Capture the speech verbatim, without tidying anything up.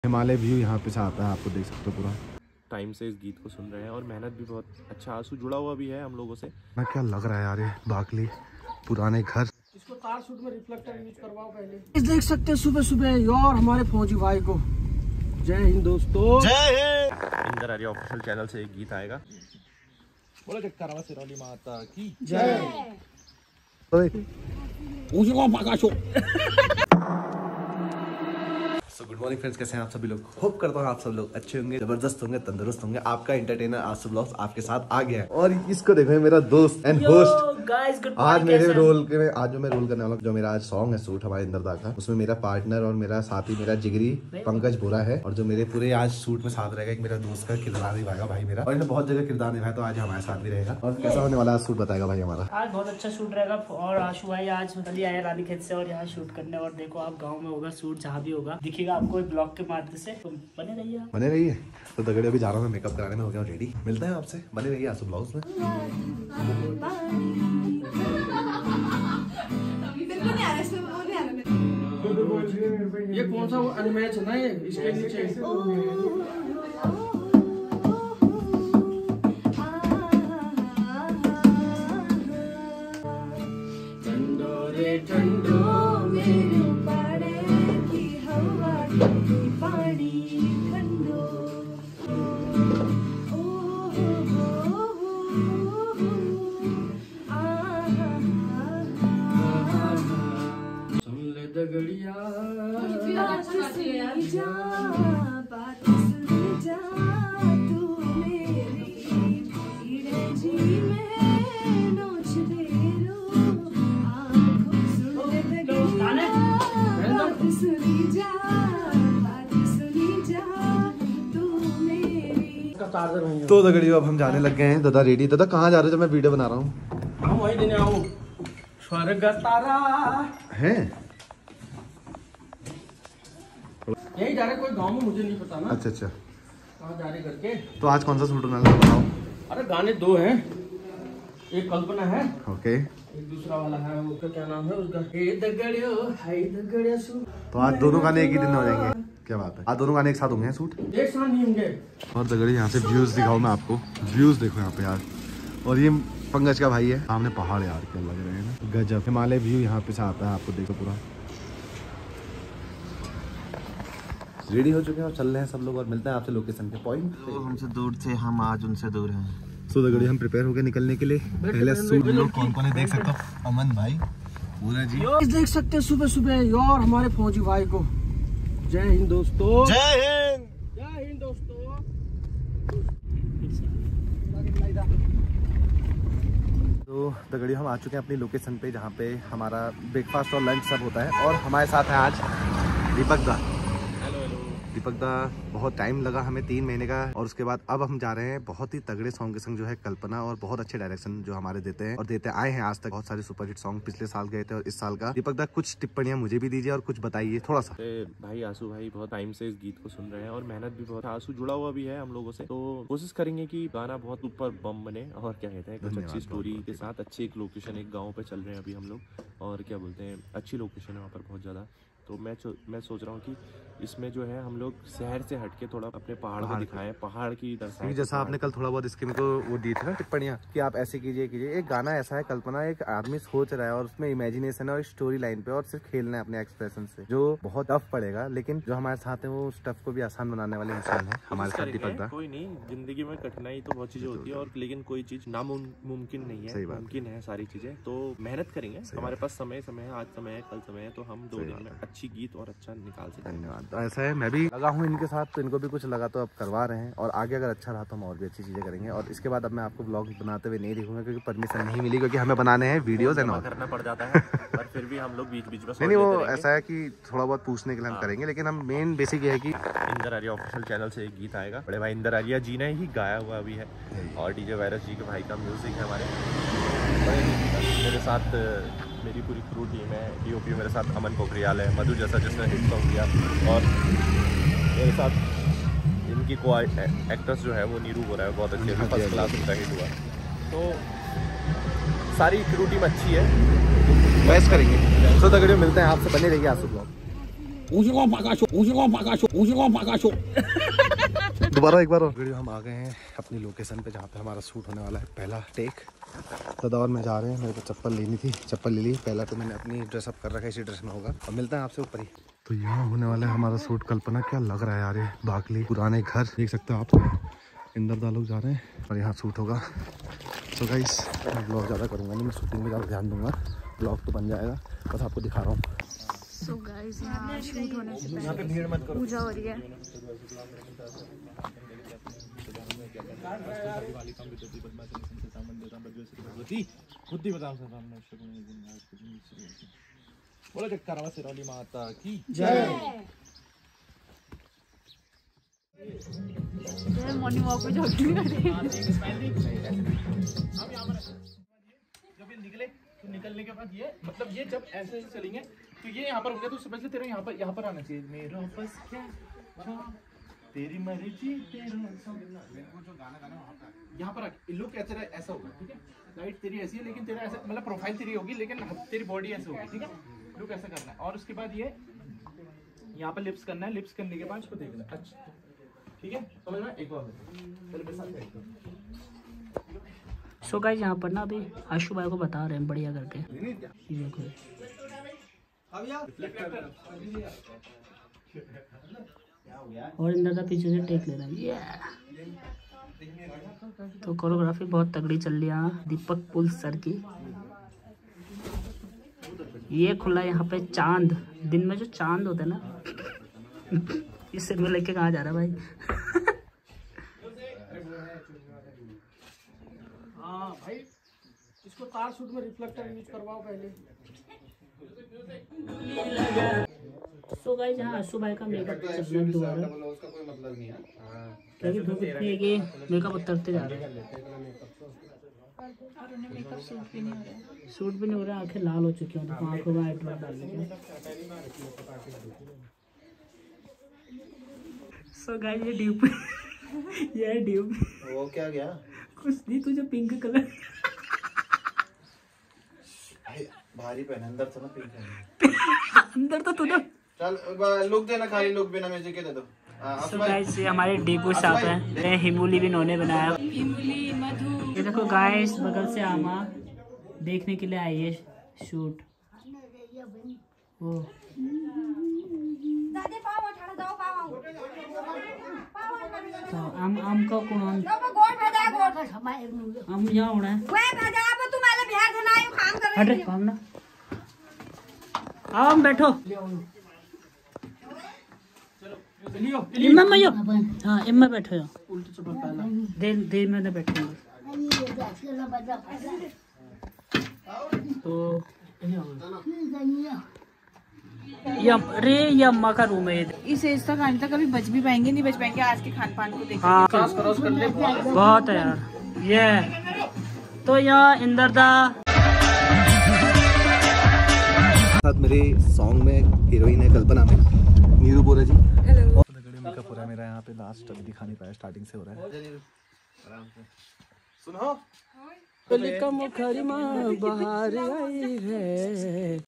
Himalaya view यहाँ पे से आता है, आपको देख सकते हो पूरा। टाइम से इस गीत को सुन रहे हैं और मेहनत भी बहुत अच्छा, आंसू जुड़ा हुआ भी है हम लोगों से। ना क्या लग रहा है यार, ये बाकली पुराने घर। इसको तार सूट में रिफ्लेक्टर यूज करवाओ पहले। देख सकते हैं सुबह सुबह और हमारे फौजी भाई को। जय हिंद दोस्तों, जय हिंद। इंदर आर्या ऑफिशियल चैनल से एक गीत आएगा। बोलो जगतारा सिरोली माता की जय। सो गुड मॉर्निंग फ्रेंड्स, कैसे हैं आप सभी लोग। होप करता हूँ आप सब लोग अच्छे होंगे, जबरदस्त होंगे, तंदुरुस्त होंगे। आपका एंटरटेनर आसू ब्लॉग्स आपके साथ आ गया है और इसको देखो, मेरा दोस्त एंड होस्ट आज मेरे रोल के में आज जो मैं रोल करने वाला हूँ, जो मेरा आज सॉन्ग है सूट हमारे इंदर दा का, उसमें मेरा पार्टनर और मेरा साथी मेरा जिगरी पंकज बोरा है। और जो मेरे पूरे आज सूट में साथ रहेगा, एक मेरा दोस्त का किरदार निभाएगा भाई मेरा, और इन्हें बहुत जगह किरदार निभाया, तो आज हमारे साथ भी रहेगा। और कैसा होने वाला सूट बताएगा भाई हमारा। आज बहुत अच्छा शूट रहेगा और आशु भाई आज मतलब आए रानीखेत से और यहाँ शूट करने। और देखो आप गाँव में होगा शूट, जहाँ भी होगा दिखेगा आपको ब्लॉग के माध्यम से। तो बने रहिए बने रहिए। तो दगड़े अभी जा रहा हूँ मैं मेकअप कराने में, हो गया रेडी। मिलते हैं आपसे, बने रहिए आसू ब्लॉग्स में। ये कौन सा अनमैच है ना, ये इसके नीचे तो दगड़ियों अब हम जाने लग गए हैं। दादा रेडी। दादा कहाँ जा रहे हो जब मैं वीडियो बना रहा हूँ? हम वही देने आओ। स्वर्ग तारा है यही जा रहे, कोई गांव में मुझे नहीं पता ना। अच्छा अच्छा, कहाँ जा रहे करके। तो आज कौन सा सूट होने वाला है बताओ। अरे गाने दो हैं, एक कल्पना है, ओके, एक दूसरा वाला है, उसका क्या नाम है उसका, हे दगड़ियो हाय दगड़िया सूट। तो आज दोनों गाने एक ही दिन में हो जाएंगे। क्या बात है, आज दोनों गाने एक साथ होंगे सूट एक साथ नहीं होंगे। और दगड़ी यहाँ से व्यूज दिखाऊं मैं आपको। व्यूज देखो यहाँ पे यार। और ये पंकज का भाई है, सामने पहाड़ यार क्या लग रहे हैं ना, गजब। हिमालय व्यू यहाँ पे से आता है, आपको देखो पूरा। रेडी हो चुके हैं और चल रहे हैं सब लोग, और मिलते हैं आपसे लोकेशन के पॉइंट। तो हमसे दूर थे, हम आज उनसे दूर हैं। सो दगड़ी हम प्रिपेयर हो गए निकलने के लिए। पहले सूट लोग कौन कौन है देख सकते हो। अमन भाई पूरा जी देख सकते हैं सुबह सुबह और हमारे फौजी भाई को। जय हिंद दोस्तों, जय हिंद, जय हिंद दोस्तों। तो दगड़ी हम आ चुके हैं अपनी लोकेशन पे, जहाँ पे हमारा ब्रेकफास्ट और लंच सब होता है। और हमारे साथ है आज दीपक दा। दीपक दा, बहुत टाइम लगा हमें, तीन महीने का। और उसके बाद अब हम जा रहे हैं बहुत ही तगड़े सॉन्ग के संग, जो है कल्पना, और बहुत अच्छे डायरेक्शन जो हमारे देते हैं और देते आए हैं आज तक। बहुत सारे सुपरहिट सॉन्ग पिछले साल गए थे और इस साल का। दीपक दा कुछ टिप्पणियां मुझे भी दीजिए और कुछ बताइए थोड़ा सा। भाई आंसू भाई बहुत टाइम से इस गीत को सुन रहे हैं और मेहनत भी बहुत, आंसू जुड़ा हुआ भी है हम लोगों से। तो कोशिश करेंगे कि गाना बहुत ऊपर बम बने और क्या कहते हैं कुछ अच्छी स्टोरी के साथ। अच्छी एक लोकेशन, एक गाँव पे चल रहे हैं अभी हम लोग, और क्या बोलते हैं अच्छी लोकेशन है वहाँ पर बहुत ज्यादा। तो मैं मैं सोच रहा हूँ कि इसमें जो है हम लोग शहर से हटके थोड़ा अपने पहाड़ को दिखाएं, पहाड़ की दर्शाएं। जैसा आपने कल थोड़ा बहुत इसके में को वो दी थी ना टिप्पणियां कि आप ऐसे कीजिए कीजिए। एक गाना ऐसा है कल्पना, एक आदमी सोच रहा है और उसमें इमेजिनेशन है और स्टोरी लाइन पे और सिर्फ खेलना है अपने एक्सप्रेशन से, जो बहुत टफ पड़ेगा। लेकिन जो हमारे साथ है वो उस टफ को भी आसान बनाने वाले इंसान है हमारे साथ दीपक दा। कोई नहीं, जिंदगी में कठिनाई तो बहुत चीजें होती है, और लेकिन कोई चीज नामुमकिन नहीं है, मुमकिन है सारी चीजें। तो मेहनत करेंगे, हमारे पास समय समय है, आज समय है, कल समय है, तो हम दो दिन में अच्छी गीत और अच्छा निकाल सकते हैं। धन्यवाद। ऐसा है, मैं भी लगा हूँ इनके साथ, तो इनको भी कुछ लगा तो अब करवा रहे हैं। और आगे अगर अच्छा रहा तो हम और भी अच्छी चीजें करेंगे। और इसके बाद अब मैं आपको ब्लॉग बनाते हुए नहीं दिखूंगा, क्योंकि परमिशन नहीं मिली, क्योंकि हमें बनाने हैं वीडियोस एंड ऑल करना पड़ जाता है। पर फिर भी हम लोग बीच बीच में नहीं वो ऐसा है कि थोड़ा बहुत पूछने के लिए हम करेंगे, लेकिन हम मेन बेसिक ये है कि इंदर आर्या ऑफिशियल चैनल से एक गीत आएगा। बड़े भाई इंदर आर्या जी ने ही गाया हुआ भी है, और डीजे वायरस जी के भाई का म्यूजिक है हमारे। मेरे साथ मेरी पूरी क्रू टीम है, डीओपी मेरे साथ अमन पोखरियाल है, मधु जैसा जिसने हिट सॉन्ग किया, और मेरे साथ इनकी को एक्ट्रेस जो है वो नीरू हो रहा है, बहुत अच्छे फर्स्ट क्लास उनका हिट हुआ। तो सारी क्रू टीम अच्छी है, बेस्ट करेंगे। तो दगड़ियों मिलते हैं आपसे, बने रहिए आंसू ब्लॉग। दोबारा एक बार और वीडियो। हम आ गए हैं अपनी लोकेशन पे जहाँ पे हमारा शूट होने वाला है। पहला टेक ददौर में जा रहे हैं। मेरे को चप्पल लेनी थी, चप्पल ले ली। पहला तो मैंने अपनी ड्रेसअप कर रखा है, इसी ड्रेस में होगा। और मिलता है आपसे ऊपर ही। तो यहाँ होने वाला है हमारा शूट। कल्पना क्या लग रहा है यार, ये बागली पुराने घर देख सकते हो आप। इंदरदा लोग जा रहे हैं और यहाँ शूट होगा। सो गाइस मैं ब्लॉग ज़्यादा करूँगा नहीं, मैं शूटिंग में ज़्यादा ध्यान दूंगा। ब्लॉग तो बन जाएगा, बस आपको दिखा रहा हूँ। सो गाइस यहाँ शूट होने से पहले पूजा हो रही है। बोलो जगतारा सिरौली माता की जय। मॉर्निंग वॉक पे जॉगिंग कर रहे हैं। जब ये निकले तो निकलने के बाद ये मतलब ये जब ऐसे ऐसे चलेंगे तो ये यहाँ पर हो गया। तो समझ ले तेरे यहाँ पर यहाँ पर आना चाहिए। मेरा बस क्या तेरी मर्जी तेरा वो जो गाना गाना वहाँ पर यहाँ पर लुक ऐसा ऐसा होगा। ठीक है, लाइट तेरी ऐसी है लेकिन तेरा ऐसा मतलब प्रोफाइल तेरी होगी लेकिन तेरी बॉडी ऐसे होगी। ठीक है, लुक ऐसा करना है। और उसके बाद ये यहाँ पर लिप्स करना है। लिप्स करने के बाद इसको देखना है। अच्छा ठीक है, समझ में। एक और सो गाइस यहाँ पर ना अभी आशु भाई को बता रहे हैं बढ़िया करके। देखो और इंदर का पीछे से टेक ले रहा है। yeah! तो कोरियोग्राफी बहुत तगड़ी चल रही है यहाँ दीपक पुल सर की। ये खुला यहाँ पे चांद, दिन में जो चांद होता है ना इस सिर में लेके कहाँ जा रहा है भाई। हाँ भाई, इसको कार शूट में रिफ्लेक्टर यूज करवाओ पहले। सो गाइस यहाँ आशु भाई का मेकअप चल रहा है दोबारा। उसका कोई मतलब नहीं है क्योंकि धूप इतनी है कि मेकअप उतरते जा रहे हैं। और उन्हें मेकअप सूट भी नहीं हो रहा है। सूट भी नहीं हो रहा, आंखें लाल हो चुकी हैं। तो आंखों में आईब्रो डाल दी। सो गाइस ये ड्यूप ये है ड्यूप। वो क्या गया कुछ नहीं, तुझे पिंक कलर भारी पहना अंदर से ना पिंक अंदर तो तूने। चल लुक देना, खाली लुक बिना म्यूजिक के दे दो। सो गाइस ये हमारे डीपू साहब हैं। हिमूली भी इन्होंने बनाया। इमली मधु। ये देखो गाइस बगल से आमा देखने के लिए आई है शूट। वो तो आम आम का कौन हम यहाँ होना है। हट रे काम ना। आओ हम बैठो। इम्मा मैं हाँ इम्मा बैठो यहाँ। देर देर में ना बैठेंगे तो ये रे ये अम्मा का रूम है। इस एज तक आने तक कभी बच भी पाएंगे नहीं बच पाएंगे। आज के खान पान को देख हाँ बहुत है यार ये। तो यहाँ इंदरदा साथ मेरे सॉन्ग में हीरोइन है कल्पना में नीरू बोरा जी। हेलो। मेकअप हो रहा है मेरा यहाँ पे। लास्ट अभी दिखा नहीं पाया, स्टार्टिंग से हो रहा है। सुनो मुखरी माँ बाहर आई है।